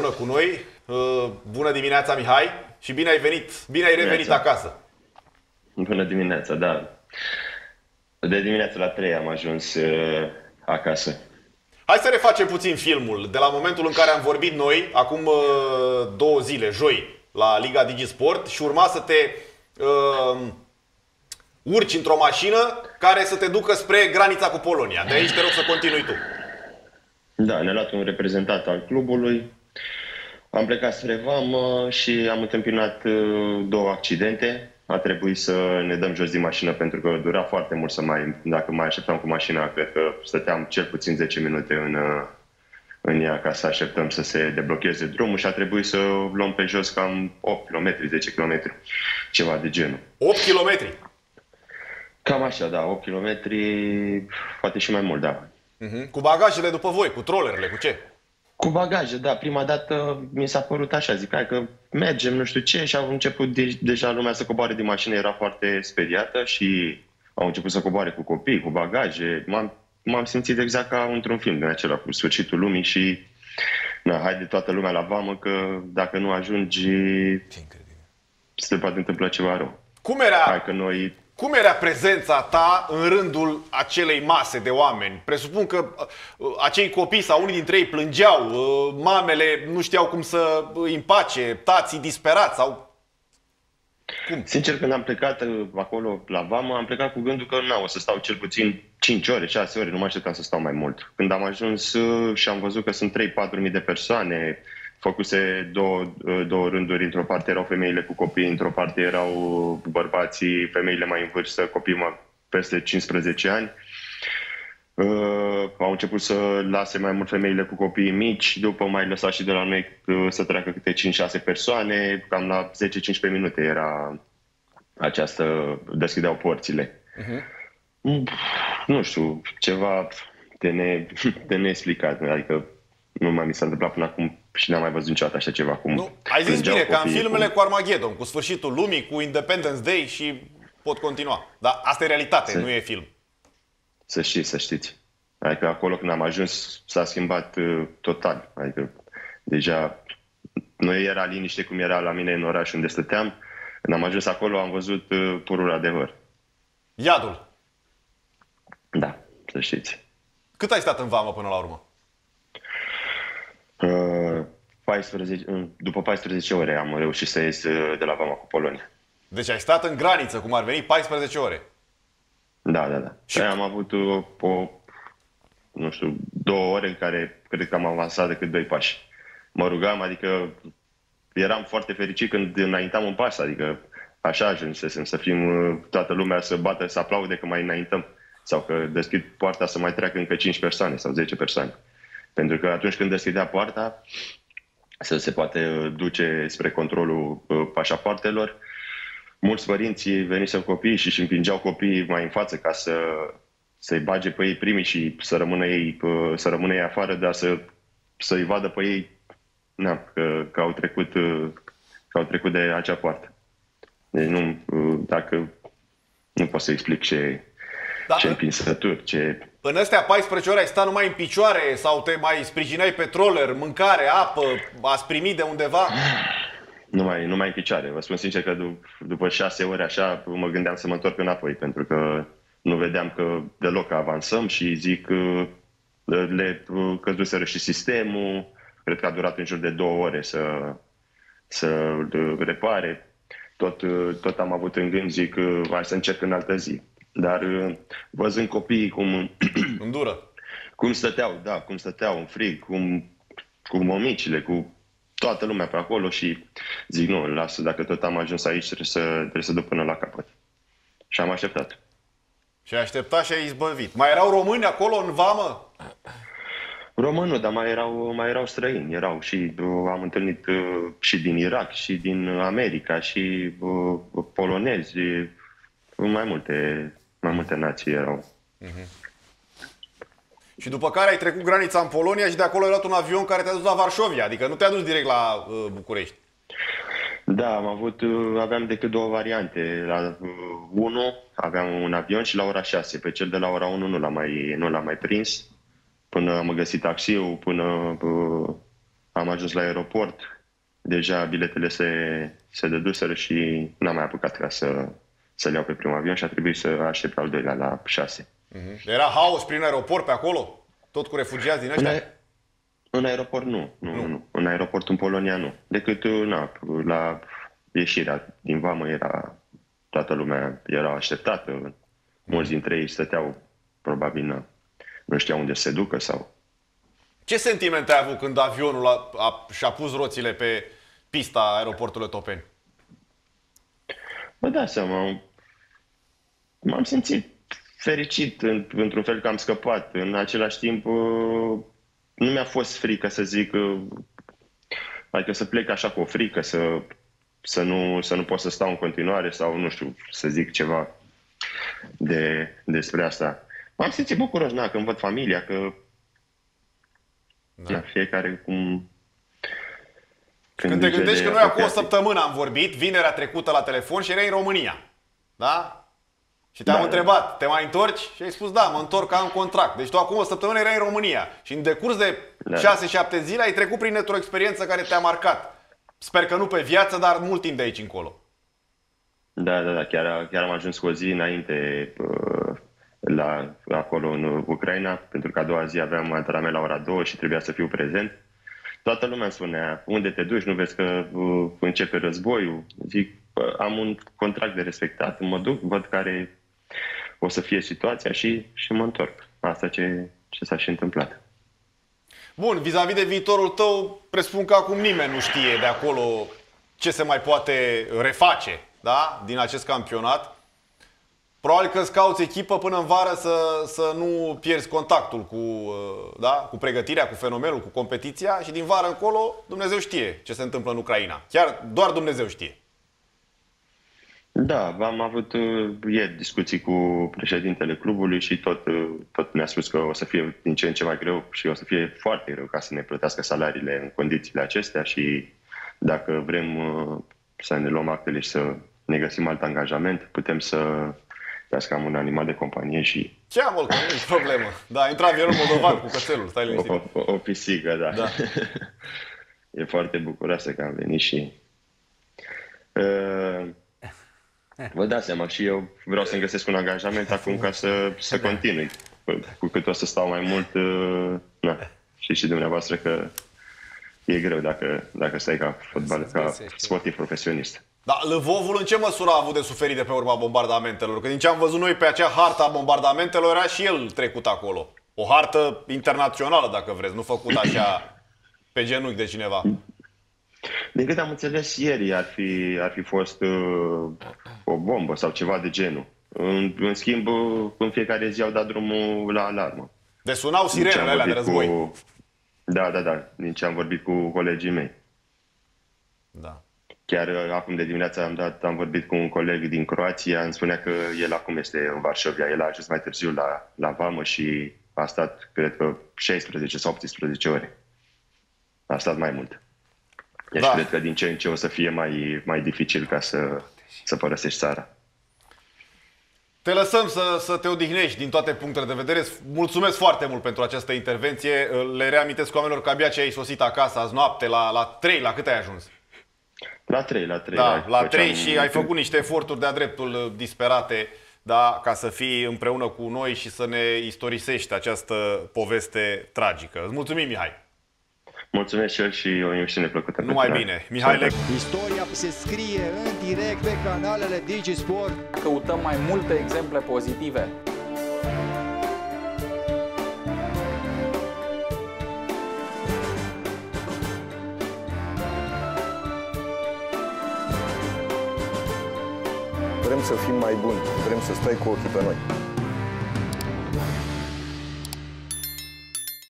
cu noi. Bună dimineața, Mihai, și bine ai venit, bine ai revenit acasă. Bună dimineața, da. De dimineața la 3 am ajuns acasă. Hai să refacem puțin filmul de la momentul în care am vorbit noi, acum 2 zile, joi, la Liga DigiSport și urma să te urci într-o mașină care să te ducă spre granița cu Polonia. De aici te rog să continui tu. Da, ne-a luat un reprezentant al clubului. Am plecat spre vamă și am întâmpinat 2 accidente. A trebuit să ne dăm jos din mașină pentru că dura foarte mult dacă mai așteptam cu mașina, cred că stăteam cel puțin 10 minute în ea ca să așteptăm să se deblocheze drumul și a trebuit să luăm pe jos cam 8 km, 10 km, ceva de genul. 8 kilometri? Cam așa, da, 8 km, poate și mai mult, da. Cu bagajele după voi, cu trollerele, cu ce? Cu bagaje, da. Prima dată mi s-a părut așa, zic, hai că mergem, nu știu ce, și au început deja lumea să coboare din mașină, era foarte speriată și au început să coboare cu copii, cu bagaje. M-am simțit exact ca într-un film din acela, cu sfârșitul lumii și haide toată lumea la vamă că dacă nu ajungi, se poate întâmpla ceva rău. Hai că noi... Cum era prezența ta în rândul acelei mase de oameni? Presupun că acei copii sau unii dintre ei plângeau, mamele nu știau cum să îi împace, tații disperați sau... Cum? Sincer, când am plecat acolo la vamă, am plecat cu gândul că o să stau cel puțin 5 ore, 6 ore, nu mă așteptam să stau mai mult. Când am ajuns și am văzut că sunt 3-4 mii de persoane, făcuse două rânduri, într-o parte erau femeile cu copii, într-o parte erau bărbații, femeile mai în vârstă, copii peste 15 ani. Au început să lase mai mult femeile cu copii mici, după mai lăsat și de la noi să treacă câte 5-6 persoane, cam la 10-15 minute era deschideau porțile. Nu știu, ceva de neexplicat, adică nu mai mi s-a întâmplat până acum și n-am mai văzut niciodată așa ceva. Nu, ai zis bine, ca în filmele cu Armageddon, cu sfârșitul lumii, cu Independence Day și pot continua. Dar asta e realitate, nu e film. Să știți. Adică acolo când am ajuns s-a schimbat total. Adică deja nu era liniște cum era la mine în oraș unde stăteam. Când am ajuns acolo am văzut purul adevăr. Iadul. Da, să știți. Cât ai stat în vamă până la urmă? După 14 ore am reușit să ies de la vama cu Polonia. Deci ai stat în graniță, cum ar veni, 14 ore. Da. Și am avut nu știu, 2 ore în care cred că am avansat decât 2 pași. Mă rugam, adică eram foarte fericit când înaintam un pas, adică așa ajunsesem să fim toată lumea să bată, să aplaude că mai înaintăm. Sau că deschid poarta să mai treacă încă 5 persoane sau 10 persoane. Pentru că atunci când deschidea poarta, să se poate duce spre controlul pașapoartelor, mulți părinți veniseră copii și își împingeau copiii mai în față ca să-i bage pe ei primii și să rămână ei afară, dar să-i vadă pe ei că au trecut de acea poartă. Deci nu pot să explic ce împinsături, ce... În astea 14 ore ai stat numai în picioare sau te mai sprijineai pe troller, mâncare, apă, ați primit de undeva? Numai în picioare. Vă spun sincer că după 6 ore așa mă gândeam să mă întorc înapoi, pentru că nu vedeam că deloc avansăm și zic le căzuseră și sistemul. Cred că a durat în jur de 2 ore să repare. Tot am avut în gând, zic, hai să încerc în altă zi. Dar văzând copiii Îndură. Cum stăteau în frig, cu mămicile, cu toată lumea pe acolo și zic, nu, lasă, dacă tot am ajuns aici, trebuie să duc până la capăt. Și am așteptat. Și ai așteptat și ai izbăvit. Mai erau români acolo în vamă? Români nu, dar mai erau străini. Și am întâlnit și din Irak, și din America, și polonezi, mai multe nații erau. Și după care ai trecut granița în Polonia și de acolo ai luat un avion care te-a dus la Varșovia, adică nu te-a dus direct la București. Da, aveam decât 2 variante. La 1 aveam un avion și la ora 6. Pe cel de la ora 1 nu l-am mai prins. Până am găsit taxiul, până am ajuns la aeroport, deja biletele se dăduseră și n-am mai apucat ca să-l iau pe primul avion și a trebuit să aștept al doilea la 6. Era haos prin aeroport pe acolo? Tot cu refugiați din ăștia? În aeroport nu. În aeroport în Polonia nu. Decât la ieșirea din vamă toată lumea era așteptată. Mulți dintre ei stăteau, probabil nu știau unde se ducă sau... Ce sentiment ai avut când avionul și-a pus roțile pe pista aeroportului Topeni? Vă dați seama, m-am simțit fericit într-un fel că am scăpat. În același timp, nu mi-a fost frică să zic, adică să plec așa cu o frică, să nu pot să stau în continuare sau, nu știu, să zic ceva despre asta. M-am simțit bucuros, când văd familia, că fiecare cum... Când te gândești că noi acum o săptămână am vorbit, vinerea trecută la telefon și erai în România, da? Și te-am întrebat, te mai întorci? Și ai spus, da, mă întorc, am contract. Deci tu acum o săptămână erai în România și în decurs de 6-7 zile ai trecut prin o experiență care te-a marcat. Sper că nu pe viață, dar mult timp de aici încolo. Da, chiar am ajuns cu o zi înainte acolo în Ucraina, pentru că a doua zi aveam antrenament la ora 2 și trebuia să fiu prezent. Toată lumea îmi spunea, unde te duci, nu vezi că începe războiul? Zic, am un contract de respectat, mă duc, văd care o să fie situația și mă întorc. Asta ce s-a și întâmplat. Bun, vis-a-vis de viitorul tău, presupun că acum nimeni nu știe de acolo ce se mai poate reface, da? Din acest campionat. Probabil că îți cauți echipă până în vară să nu pierzi contactul cu pregătirea, cu fenomenul, cu competiția și din vară încolo Dumnezeu știe ce se întâmplă în Ucraina. Chiar doar Dumnezeu știe. Da, am avut ieri discuții cu președintele clubului și tot mi-a spus că o să fie din ce în ce mai greu și o să fie foarte greu ca să ne plătească salariile în condițiile acestea și dacă vrem să ne luăm actele și să ne găsim alt angajament, putem să cam un animal de companie și... Ce am, că nu e problemă. Da, intra avionul moldovan cu cățelul, stai liniștit. O pisică, da. E foarte bucuroasă că am venit și... Vă dați seama, și eu vreau să-mi găsesc un angajament acum ca să continui. Cu cât o să stau mai mult, și dumneavoastră că e greu dacă stai ca sportiv profesionist. Da, Lvovul în ce măsură a avut de suferit de pe urma bombardamentelor? Că din ce am văzut noi pe acea hartă a bombardamentelor, era și el trecut acolo. O hartă internațională, dacă vreți, nu făcută așa pe genunchi de cineva. Din câte am înțeles ieri, ar fi fost o bombă sau ceva de genul. În schimb, în fiecare zi au dat drumul la alarmă. Deci sunau sirenele alea de război. Da. Din ce am vorbit cu colegii mei. Da. Chiar acum de dimineață am vorbit cu un coleg din Croația, îmi spunea că el acum este în Varșovia. El a ajuns mai târziu la vamă și a stat, cred că, 16 sau 18 ore. A stat mai mult. Deci cred că din ce în ce o să fie mai dificil ca să părăsești țara. Te lăsăm să te odihnești din toate punctele de vedere. Mulțumesc foarte mult pentru această intervenție. Le reamintesc oamenilor că abia ce ai sosit acasă azi noapte la 3, la cât ai ajuns? La 3. Da, la 3 și ai făcut niște eforturi de-a dreptul disperate, da, ca să fii împreună cu noi și să ne istorisești această poveste tragică. Îți mulțumim, Mihai! Mulțumesc și eu și o emisiune plăcută. Numai bine. Mihai Lec. Istoria se scrie în direct pe canalele DigiSport. Căutăm mai multe exemple pozitive. Vrem să fim mai buni, vrem să stai cu ochii pe noi.